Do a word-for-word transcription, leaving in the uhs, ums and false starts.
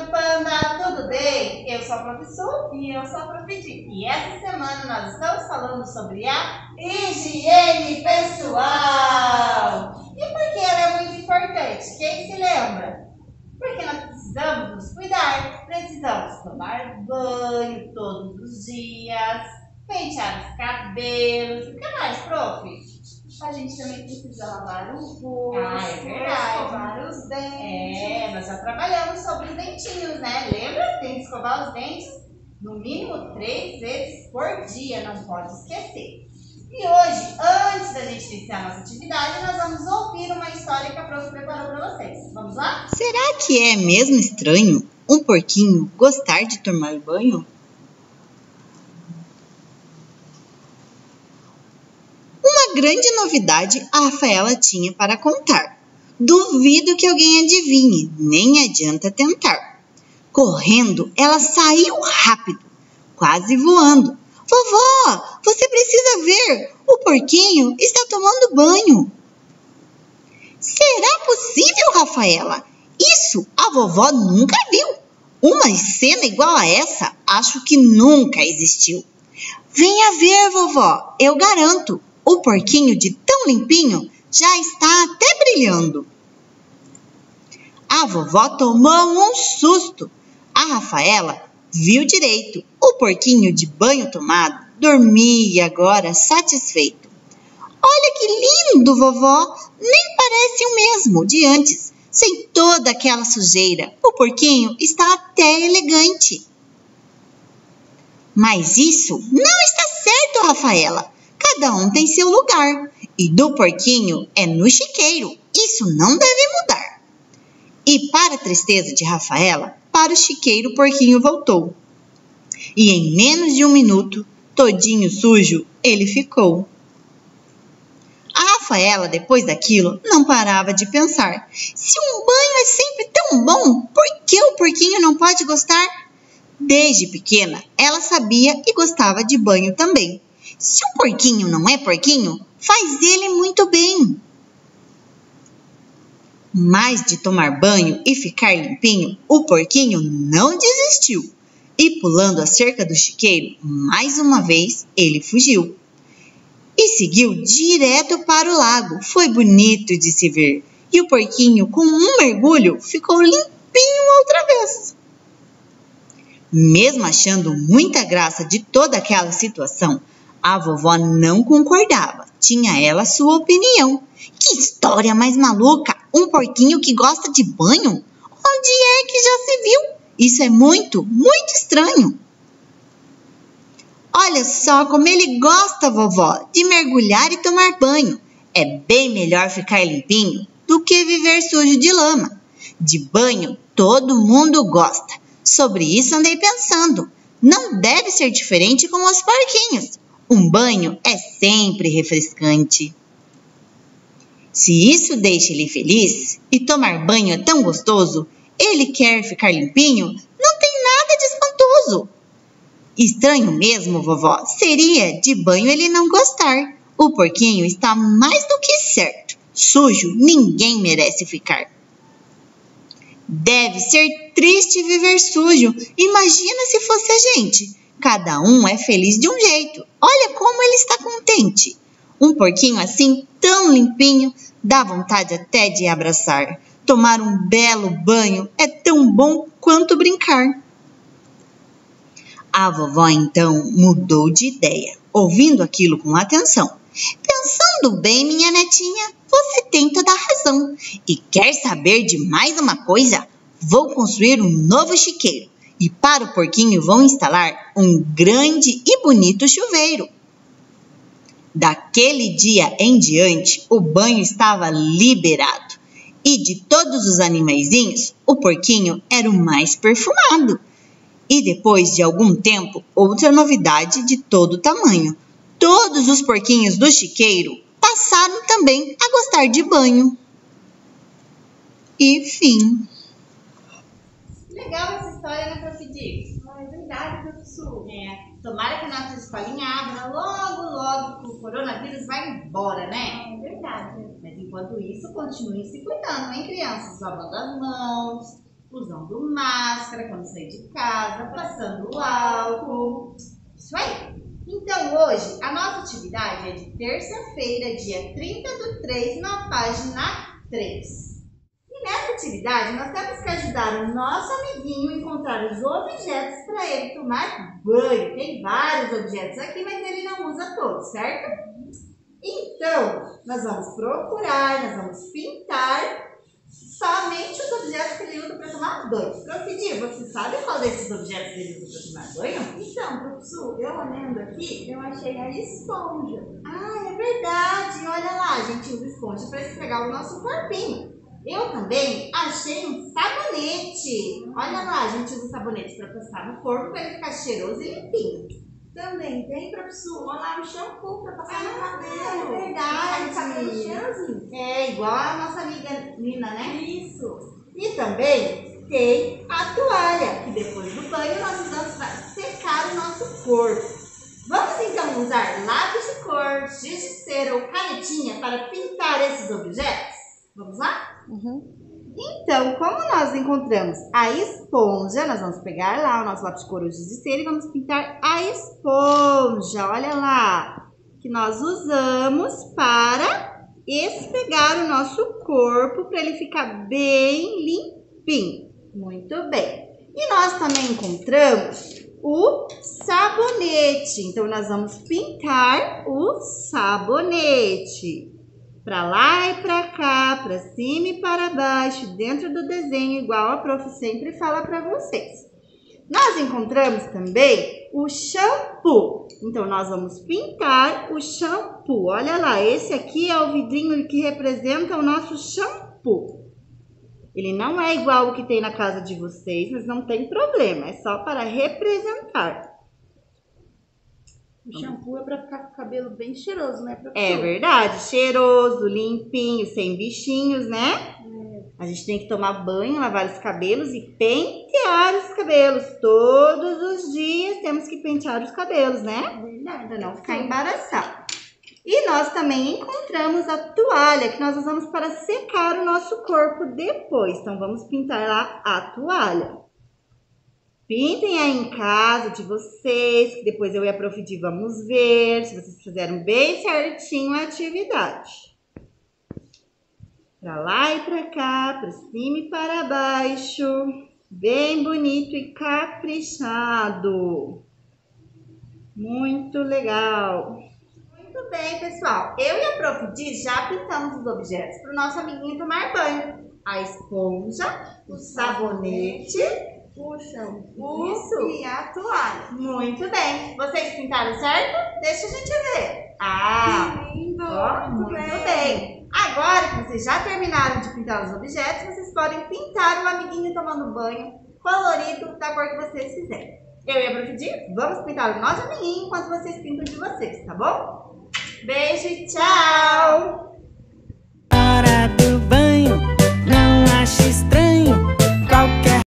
Panda, tudo bem? Eu sou a professora e eu sou a Profidi. E essa semana nós estamos falando sobre a higiene pessoal. E por que ela é muito importante? Quem se lembra? Porque nós precisamos nos cuidar, precisamos tomar banho todos os dias, pentear os cabelos. O que mais, prof? A gente também precisa lavar o rosto, ah, é verdade. escovar os dentes. É, nós já trabalhamos sobre os dentinhos, né? Lembra? Tem que escovar os dentes no mínimo três vezes por dia, não pode esquecer. E hoje, antes da gente iniciar a nossa atividade, nós vamos ouvir uma história que a prof preparou para vocês. Vamos lá? Será que é mesmo estranho um porquinho gostar de tomar banho? Uma grande novidade a Rafaela tinha para contar. Duvido que alguém adivinhe, nem adianta tentar. Correndo, ela saiu rápido, quase voando. Vovó, você precisa ver, o porquinho está tomando banho. Será possível, Rafaela? Isso a vovó nunca viu. Uma cena igual a essa, acho que nunca existiu. Venha ver, vovó, eu garanto. O porquinho de tão limpinho já está até brilhando. A vovó tomou um susto. A Rafaela viu direito. O porquinho de banho tomado dormia agora satisfeito. Olha que lindo, vovó! Nem parece o mesmo de antes, sem toda aquela sujeira. O porquinho está até elegante. Mas isso não está certo, Rafaela. Cada um tem seu lugar, e do porquinho é no chiqueiro. Isso não deve mudar. E para a tristeza de Rafaela, para o chiqueiro o porquinho voltou. E em menos de um minuto, todinho sujo, ele ficou. A Rafaela, depois daquilo, não parava de pensar. Se um banho é sempre tão bom, por que o porquinho não pode gostar? Desde pequena, ela sabia e gostava de banho também. Se um porquinho não é porquinho, faz ele muito bem. Mas de tomar banho e ficar limpinho, o porquinho não desistiu. E pulando a cerca do chiqueiro, mais uma vez, ele fugiu. E seguiu direto para o lago. Foi bonito de se ver. E o porquinho, com um mergulho, ficou limpinho outra vez. Mesmo achando muita graça de toda aquela situação, a vovó não concordava. Tinha ela sua opinião. Que história mais maluca! Um porquinho que gosta de banho? Onde é que já se viu? Isso é muito, muito estranho. Olha só como ele gosta, vovó, de mergulhar e tomar banho. É bem melhor ficar limpinho do que viver sujo de lama. De banho, todo mundo gosta. Sobre isso andei pensando. Não deve ser diferente com os porquinhos. Um banho é sempre refrescante. Se isso deixa ele feliz e tomar banho é tão gostoso, ele quer ficar limpinho, não tem nada de espantoso. Estranho mesmo, vovó, seria de banho ele não gostar. O porquinho está mais do que certo. Sujo ninguém merece ficar. Deve ser triste viver sujo. Imagina se fosse a gente. Cada um é feliz de um jeito. Olha como ele está contente. Um porquinho assim, tão limpinho, dá vontade até de abraçar. Tomar um belo banho é tão bom quanto brincar. A vovó então mudou de ideia, ouvindo aquilo com atenção. Pensando bem, minha netinha, você tem toda a razão. E quer saber de mais uma coisa? Vou construir um novo chiqueiro. E para o porquinho vão instalar um grande e bonito chuveiro. Daquele dia em diante, o banho estava liberado. E de todos os animaizinhos, o porquinho era o mais perfumado. E depois de algum tempo, outra novidade de todo tamanho. Todos os porquinhos do chiqueiro passaram também a gostar de banho. E fim. Legal essa história, né, Profidi? Ah, é verdade, professor. É, tomara que a nossa escolinha abra logo, logo, que o coronavírus vai embora, né? Ah, é verdade. Mas enquanto isso, continue se cuidando, hein, crianças? Lavando as mãos, usando máscara quando sair de casa, passando álcool. Isso aí. Então hoje a nossa atividade é de terça-feira, dia trinta do três, na página três. E nessa atividade nós temos que ajudar o nosso amiguinho a encontrar os objetos para ele tomar banho. Tem vários objetos aqui, mas ele não usa todos, certo? Então, nós vamos procurar, nós vamos pintar somente os objetos que ele usa para tomar banho. Prof, você sabe qual desses objetos ele usa para tomar banho? Então, professor, eu olhando aqui, eu achei a esponja. Ah, é verdade. Olha lá, a gente usa esponja para esfregar o nosso corpinho. Eu também achei um sabonete. Olha lá, a gente usa sabonete para passar no corpo para ele ficar cheiroso e limpinho. Também tem, professor, olha lá o shampoo para passar no Ah, cabelo. é verdade. O cabelo cheirosinho. É, igual a nossa amiga Nina, né? Isso. E também tem a toalha, que depois do banho nós usamos para secar o nosso corpo. Vamos então usar lápis de cor, giz de cera ou canetinha para pintar esses objetos? Vamos lá? Uhum. Então, como nós encontramos a esponja, nós vamos pegar lá o nosso lápis de cor ou giz de cera e vamos pintar a esponja. Olha lá, que nós usamos para esfregar o nosso corpo para ele ficar bem limpinho. Muito bem. E nós também encontramos o sabonete. Então, nós vamos pintar o sabonete. Para lá e para cá, para cima e para baixo, dentro do desenho, igual a prof sempre fala para vocês. Nós encontramos também o shampoo. Então, nós vamos pintar o shampoo. Olha lá, esse aqui é o vidrinho que representa o nosso shampoo. Ele não é igual o que tem na casa de vocês, mas não tem problema, é só para representar. O shampoo é para ficar com o cabelo bem cheiroso, né, professor? É verdade, cheiroso, limpinho, sem bichinhos, né? É. A gente tem que tomar banho, lavar os cabelos e pentear os cabelos. Todos os dias temos que pentear os cabelos, né? Verdade. Para não ficar embaraçado. E nós também encontramos a toalha que nós usamos para secar o nosso corpo depois. Então vamos pintar lá a toalha. Pintem aí em casa de vocês, que depois eu e a prof Di vamos ver se vocês fizeram bem certinho a atividade. Para lá e para cá, para cima e para baixo. Bem bonito e caprichado. Muito legal. Muito bem, pessoal. Eu e a prof Di já pintamos os objetos para o nosso amiguinho tomar banho. A esponja, o sabonete, O shampoo isso, e a toalha. muito bem. Vocês pintaram certo? Deixa a gente ver. Ah, Que lindo. ó, muito bem. Agora que vocês já terminaram de pintar os objetos, vocês podem pintar o amiguinho tomando banho colorido da cor que vocês fizerem. Eu e a prof Di vamos pintar o nosso amiguinho enquanto vocês pintam de vocês, tá bom? Beijo e tchau! Hora do banho, não ache